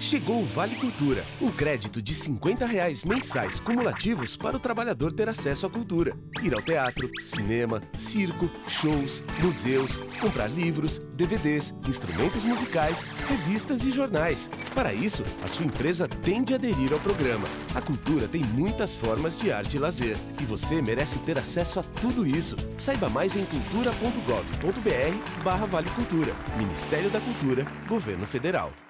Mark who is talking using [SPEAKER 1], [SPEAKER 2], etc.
[SPEAKER 1] Chegou o Vale Cultura, um crédito de R$ 50 mensais cumulativos para o trabalhador ter acesso à cultura. Ir ao teatro, cinema, circo, shows, museus, comprar livros, DVDs, instrumentos musicais, revistas e jornais. Para isso, a sua empresa tem de aderir ao programa. A cultura tem muitas formas de arte e lazer, e você merece ter acesso a tudo isso. Saiba mais em cultura.gov.br/Vale Cultura. Ministério da Cultura, Governo Federal.